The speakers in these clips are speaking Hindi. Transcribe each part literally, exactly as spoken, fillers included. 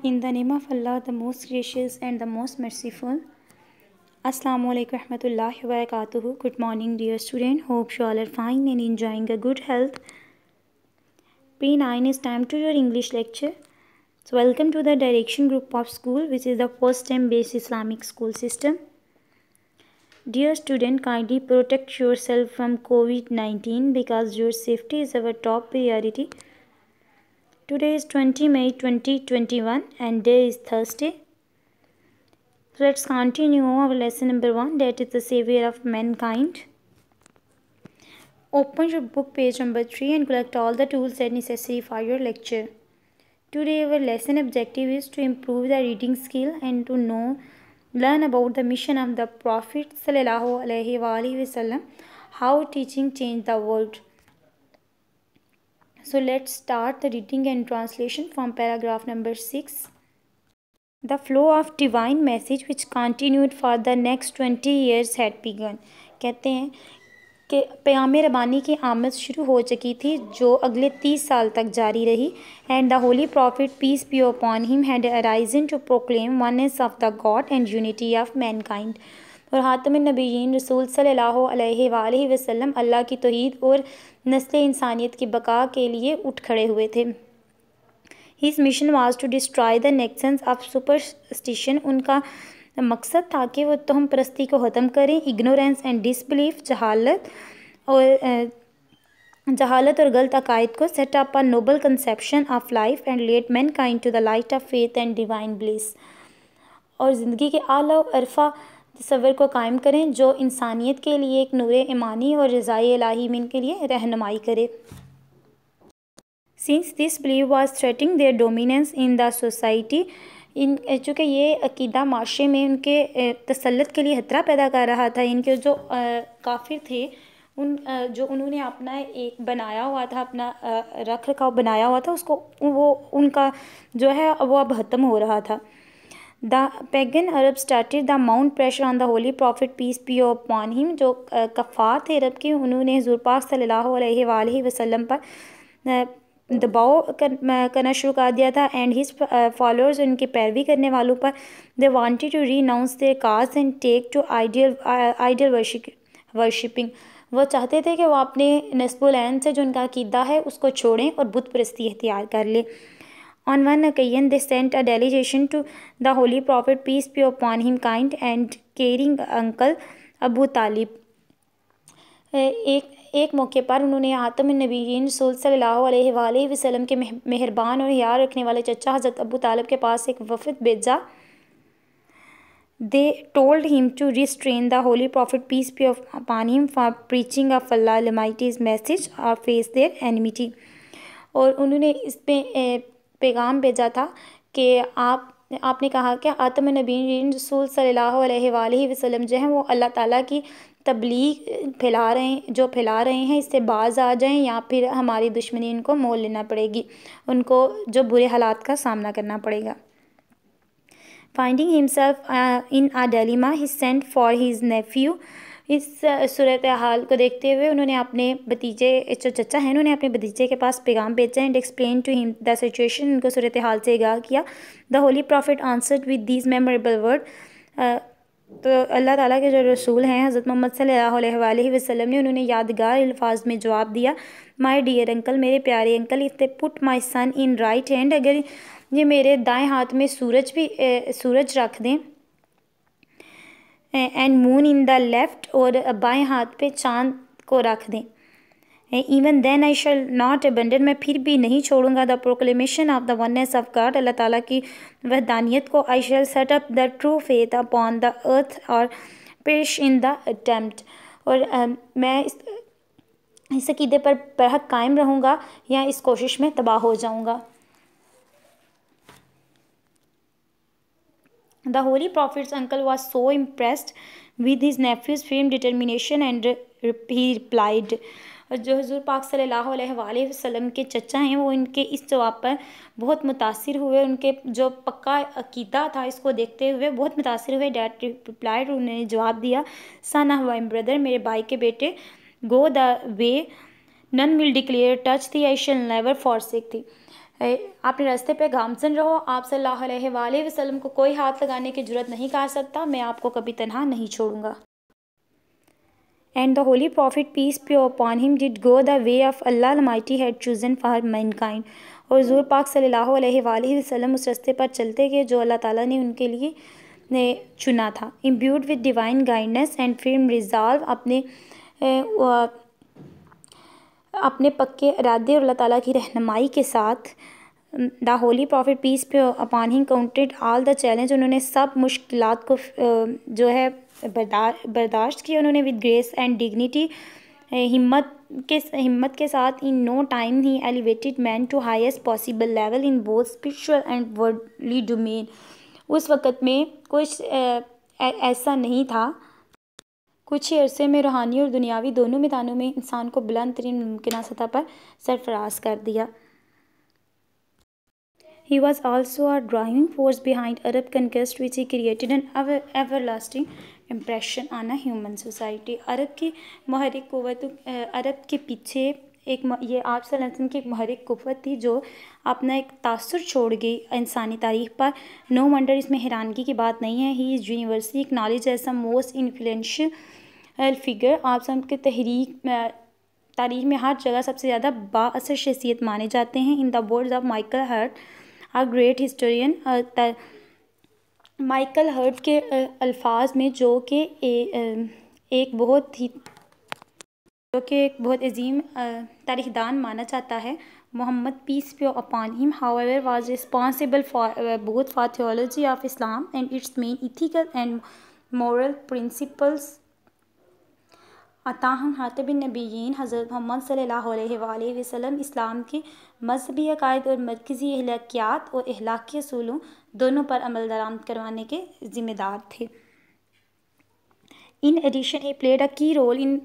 In the name of Allah, the most gracious and the most merciful. Assalamu alaikum warahmatullahi wabarakatuh. Good morning, dear student. Hope you all are fine and enjoying a good health. Pre nine is time to your English lecture. So welcome to the Direction Group of School, which is the first time based Islamic school system. Dear student, kindly protect yourself from COVID nineteen because your safety is our top priority. Today is twentieth May twenty twenty-one and day is Thursday. So let's continue our lesson number one, that is the Saviour of mankind. Open your book page number three and collect all the tools that are necessary for your lecture. Today our lesson objective is to improve the reading skill and to know, learn about the mission of the Prophet sallallahu alaihi wasallam, how teaching changed the world. So let's start the reading and translation from paragraph number six. The flow of divine message which continued for the next twenty years had begun. कहते हैं कि पैगाम रबानी की आमद शुरू हो चुकी थी जो अगले तीस साल तक जारी रही. And the holy prophet peace be upon him had arisen to proclaim oneness of the God and unity of mankind. और हातम नबीयीन रसूल सल्लल्लाहु अलैहि वसल्लम अल्लाह की तौहीद और नस्ल इंसानियत की बका के लिए उठ खड़े हुए थे. His mission was to destroy the nexus of superstition. उनका मकसद था कि वो तोहम परस्ती को ख़त्म करें, इग्नोरेंस एंड डिसबिलीफ, जहालत और जहालत और गलत अकायद को, set up a noble conception of life and let mankind to the light of faith and divine bliss. और ज़िंदगी के आला अरफा तस्वर को कायम करें जो इंसानियत के लिए एक नूर ईमानी और रज़ाई इलाही में के लिए रहनुमाई करे. Since this believe was threatening their dominance in the society. In चूँकि ये अकीदा माशरे में उनके तसल्लुत के लिए खतरा पैदा कर रहा था. इनके जो काफिर थे उन जो उन्होंने अपना एक बनाया हुआ था, अपना रख रखाव बनाया हुआ था, उसको वो उनका जो है वो अब ख़त्म हो रहा था. The pagan Arab started the mount pressure on the holy prophet peace be upon him. जो कफ़ार थे अरब के, उन्होंने हुज़ूर पाक सल्लल्लाहु अलैहि वसल्लम पर दबाव कर, करना शुरू कर दिया था. एंड हिज फॉलोअर्स, उनकी पैरवी करने वालों पर, they wanted to renounce their cause and take to idol idol worshipping. वो चाहते थे कि वो अपने नस्बुल से जो उनका अकीदा है उसको छोड़ें और बुत परस्ती इख्तियार कर ले. On one occasion, they sent a delegation to the Holy Prophet, peace be upon him, kind and caring uncle Abu तालिब. एक एक मौके पर उन्होंने आतम नबीयीन रसूल सल्लल्लाहु अलैहि वसल्लम के मेहरबान और यार रखने वाले चचा हज़रत अबू तालिब के पास एक वफ़द भेजा. They told him to restrain the Holy Prophet, peace be upon him, for preaching of Allah Almighty's message or face their enmity. और उन्होंने इसमें पैगाम भेजा था कि आप आपने कहा कि आतम नबीयीन रसूल सल्लल्लाहु अलैहि वसल्लम जो हैं वो अल्लाह ताला की तबलीग फैला रहे हैं, जो फैला रहे हैं इससे बाज आ जाएं या फिर हमारी दुश्मनी इनको मोल लेना पड़ेगी, उनको जो बुरे हालात का सामना करना पड़ेगा. Finding himself in a dilemma, he sent for his nephew. इस सूरत हाल को देखते हुए उन्होंने अपने भतीजे जो चचा हैं उन्होंने अपने भतीजे के पास पैगाम भेजा. And explain to him the situation. उनको सूरत हाल से आगाह किया. The holy prophet answered with these memorable word. तो अल्लाह ताला के जो रसूल हैं हज़रत मोहम्मद सल्लल्लाहु अलैहि वसल्लम ने उन्होंने यादगार अल्फाज में जवाब दिया. माय डियर अंकल, मेरे प्यारे uncle, if they put my sun in right hand, अगर ये मेरे दाएं हाथ में सूरज भी ए, सूरज रख दें, and moon in the left, और बाएं हाथ पे चाँद को रख दें, even then I shall not abandon, मैं फिर भी नहीं छोड़ूंगा the proclamation of the oneness of God, अल्लाह ताला की वहदानियत को. I shall set up the true faith upon the earth और पेश इन द अटेम्प्ट. और uh, मैं इस इस अकीदे पर बरहक कायम रहूँगा या इस कोशिश में तबाह हो जाऊँगा. The Holy Prophet's uncle was so impressed with his nephew's firm determination and he replied. और जो हुज़ूर पाक सल्लल्लाहु अलैहि वसल्लम के चचा हैं वो इनके इस जवाब पर बहुत मुतासिर हुए. उनके जो पक्का अकीदा था इसको देखते हुए बहुत मुतासिर हुए. डैट रिप्लाइड, उन्होंने जवाब दिया, सन ऑफ माय ब्रदर, मेरे भाई के बेटे, go the way none will declare touch thee, I shell never forsake थी. अपने रास्ते पे गामजन रहो, आप सल्लल्लाहु अलैहि वसल्लम को कोई हाथ लगाने की जरूरत नहीं कर सकता, मैं आपको कभी तन्हा नहीं छोड़ूंगा। And the holy prophet peace be upon him did go the way of Allah Almighty had chosen for mankind। और हुज़ूर पाक सल्लल्लाहु अलैहि वसल्लम उस रास्ते पर चलते गए जो अल्लाह ताला ने उनके लिए ने चुना था। Imbued with divine guidance and firm resolve, अपने अपने पक्के इरादे और अल्लाह ताला की रहनुमाई के साथ the holy prophet peace be upon him counted all the challenge, उन्होंने सब मुश्किलात को जो है बर्दाश्त किया उन्होंने विद ग्रेस एंड डिग्निटी, हिम्मत के हिम्मत के साथ। In no time he elevated man to highest possible level in both spiritual and worldly domain. उस वक़्त में कुछ ऐसा नहीं था, कुछ ही अरसे में रूहानी और दुनियावी दोनों मैदानों में इंसान को बुलंद तरीन मुमकिन सतह पर सरफराज कर दिया। He was also a driving force behind Arab conquest, which he created an ever, everlasting impression on a human society। अरब की महरिक क़ुव्वत, अरब के पीछे एक ये आप सल्लल्लाहु अलैहि वसल्लम की एक महरिक क़ुव्वत थी जो अपना एक तासुर छोड़ गई इंसानी तारीख़ पर। नो वंडर, इसमें हैरानगी की बात नहीं है। He is universally acknowledge as the most influential figure. आप सब के तहरीक तारीख़ में हर जगह सबसे ज़्यादा बाअसर शख्सियत माने जाते हैं। In the words of Michael Hart a great historian, Michael Hart के अल्फाज में, जो कि एक बहुत ही जो कि एक बहुत अजीम तारीखदान माना जाता है, Muhammad peace be upon him however was responsible for both for theology of Islam and its main ethical and moral principles. अताहम हातिबिन नबीयीन हज़रत मोहम्मद सल्लल्लाहु अलैहि वसल्लम इस्लाम के मजहबी अकायद और मरकज़ी अखलाकियात और अखलाकी असूलों दोनों पर अमल दरामद करवाने के ज़िम्मेदार थे। In addition he played a key role in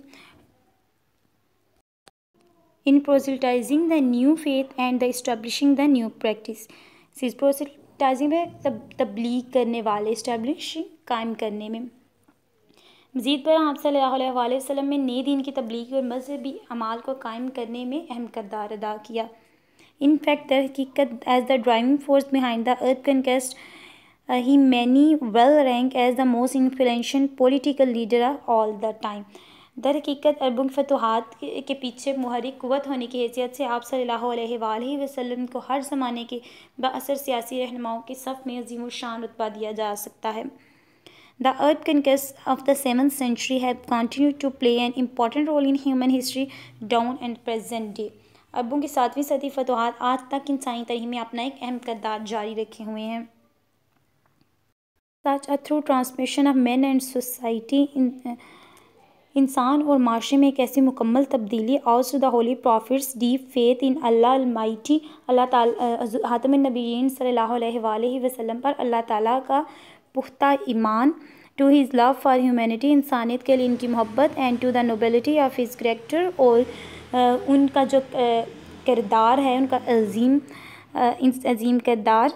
in proselytizing the new faith and the establishing the new practice. Proselytizing में तब तबलीग करने वाले, इस्टेब्लिशिंग कायम करने में। मज़ीद पर आप सल्लल्लाहु अलैहि वसल्लम में नए दीन की तबलीग और मजहबी अमाल को कायम करने में अहम किरदार अदा किया। इन फैक्ट दर हकीकत as the driving force behind the earth conquest he many well rank as the most influential political leader of all the time. दर हकीकत अरबों की फतूहात के पीछे मुहरिक क़ुव्वत होने की हैसियत से आप सल्लल्लाहु अलैहि वसल्लम को हर ज़माने के बाअसर सियासी रहनुमाओं के सफ़ में अज़ीम शान रुतबा दिया जा सकता है। The earth conquests of the seventh century have continued to play an important role in human history down and present day। अरबों की सातवीं सदी फतूहात आज तक इंसानी तारीख़ में अपना एक अहम किरदार जारी रखे हुए हैं। Such a through transmission of men and society in इंसान और माशरे में एक ऐसी मुकम्मल तब्दीली owes to the holy prophet's deep faith in Allah almighty, अल्लाह ताला हातिमुन नबीयीन सल्लल्लाहु अलैहि वसल्लम पर अल्लाह ताला का पुख्ता ईमान, to his love for humanity, इंसानियत के लिए इनकी मोहब्बत, and to the nobility of his character, और uh, उनका जो किरदार है, उनका अजीम अजीम किरदार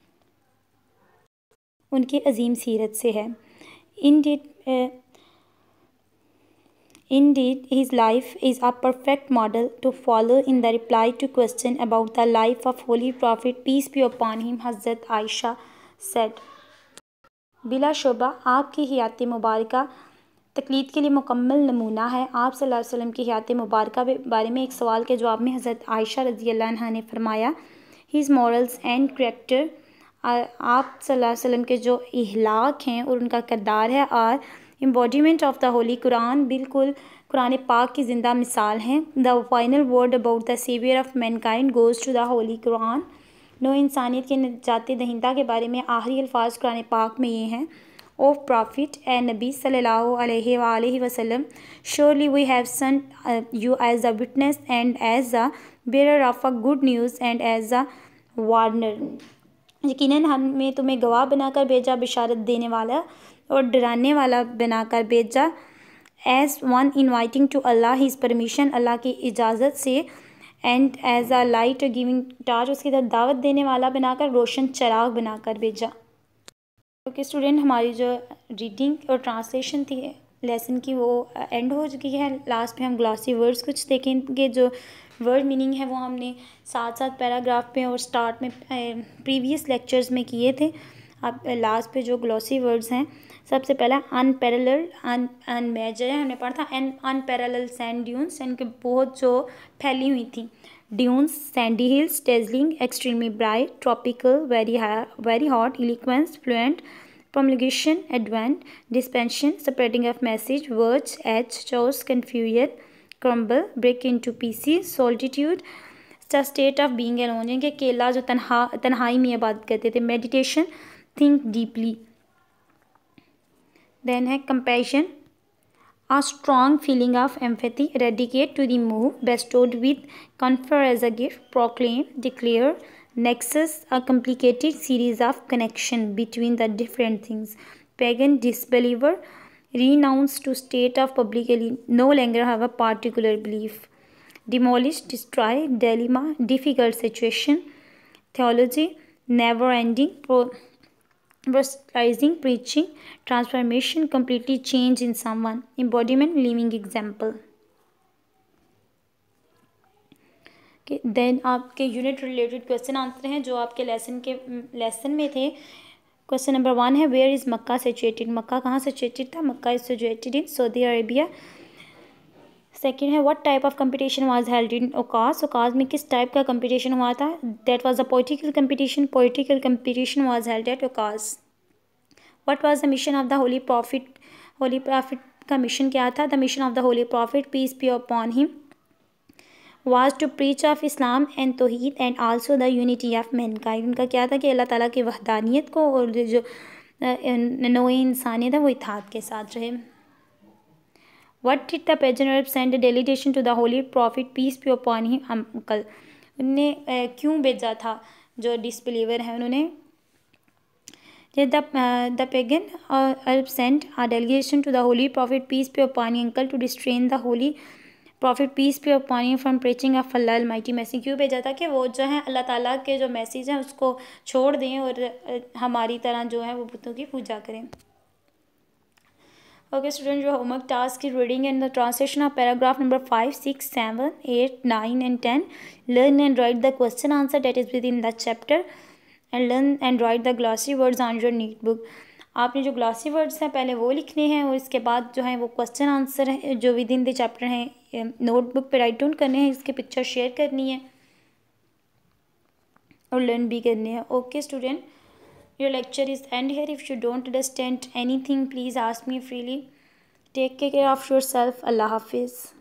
उनकी अजीम सीरत से है। इन डिट Indeed, his life is a perfect model to follow। In the reply to question about the life of Holy Prophet peace be upon him, Hazrat Aisha said, बिलाशुबा आपकी हयात मुबारका तकलीद के लिए मुकम्मल नमूना है। आप सल्लल्लाहु अलैहि वसल्लम की हयात मुबारका के बारे में एक सवाल के जवाब में हज़रत आयशा रज़ी अल्लाह अन्हा ने फरमाया, हिज मॉरल्स एंड करैक्टर, आप सल्लल्लाहु अलैहि वसल्लम के जो इहलाक हैं और उनका किरदार है, और embodiment of the holy Quran, बिल्कुल कुरान पाक की ज़िंदा मिसाल हैं। The final word about the saviour of mankind goes to the holy Quran. No इंसानियत के निजात दहिंदा के बारे में आखिरी अल्फाज कुरान पाक में ये हैं, ओ प्रॉफिट ए नबी सल्लल्लाहु अलैहि वसल्लम, surely we have sent you as a witness and as a bearer of a good news and as a warner. यकीनन हमने तुम्हें गवाह बनाकर भेजा, बिशारत देने वाला और डराने वाला बनाकर भेजा, as one inviting to Allah his permission, अल्लाह की इजाज़त से, and as a light giving torch, उसकी तरफ दावत देने वाला बनाकर, रोशन चराग बनाकर भेजा। ओके स्टूडेंट, हमारी जो रीडिंग और ट्रांसलेशन थी लेसन की वो एंड हो चुकी है। लास्ट में हम ग्लॉसरी वर्ड्स कुछ देखेंगे जो वर्ड मीनिंग है वो हमने साथ साथ पैराग्राफ में और स्टार्ट में प्रीवियस लेक्चर्स में किए थे। अब लास्ट पे जो ग्लॉसी वर्ड्स हैं, सबसे पहला अनपैरेलल, अन अनमेजर है, हमने पढ़ा था। एन अनपैरेलल सैंड ड्यून्स, इनके बहुत जो फैली हुई थी। Dunes, sandy hills, dazzling, extremely bright, tropical, very very hot, eloquence, fluent, promulgation, advent, dispensation, spreading of message, words, edge, chose, confusion, crumble, break into pieces, solitude, the state of being alone, यानी कि अकेला, जो तन्हा तन्हाई में इबादत करते थे। meditation, think deeply। then है compassion, a strong feeling of empathy, eradicate, to remove, bestowed with, confer as a gift, proclaim, declare, nexus, a complicated series of connection between the different things, pagan, disbeliever, renounce, to state of publicly no longer have a particular belief, demolish, destroy, dilemma, difficult situation, theology, never ending, pro- proselytizing, preaching, transformation, completely change in someone, embodiment, living example। कि देन आपके यूनिट रिलेटेड क्वेश्चन आंसर हैं जो आपके लेसन के लेसन में थे। क्वेश्चन नंबर वन है, where is Mecca situated, Mecca कहाँ सिचुएटेड था? Mecca is situated in Saudi Arabia. Second है, what type of competition was held in Okaz, Okaz में किस टाइप का कंपटीशन हुआ था? That was a political competition, political competition was held at Okaz. What was the mission of the holy prophet, holy prophet का मिशन क्या था? The mission of the holy prophet, peace be upon him, was to preach of Islam and Towhid and also the unity of mankind। उनका क्या था कि अल्लाह ताला की वहदानियत को और जो नौ इंसानियत है वो इत्तेहाद के साथ रहे। What did the pagan Arab send a delegation to the holy prophet, peace be upon him, uncle? उनने क्यों भेजा था जो डिसबिलीवर है उन्होंने? The the pagan Arab sent a delegation to the holy prophet, peace be upon him, uncle, to restrain the holy prophet peace be upon him from preaching of Allah almighty message. क्यों भेजा था? कि वो जो है अल्लाह ताला के जो मैसेज हैं उसको छोड़ दें और हमारी तरह जो है वो बुतों की पूजा करें। ओके स्टूडेंट, जो होमवर्क टास्क की reading and the translation of paragraph number five, six, seven, eight, nine and ten. Learn and write the question answer that is within the chapter and learn and write the glossary words on your neat book. आपने जो ग्लॉसी वर्ड्स हैं पहले वो लिखने हैं और इसके बाद जो है वो क्वेश्चन आंसर है जो विद इन द चैप्टर हैं नोटबुक पे राइट डाउन करने हैं, इसके पिक्चर शेयर करनी है और लर्न भी करने हैं। Okay student, your lecture is end here. If you don't understand anything please ask me freely. Take care of yourself. अल्लाह हाफिज़।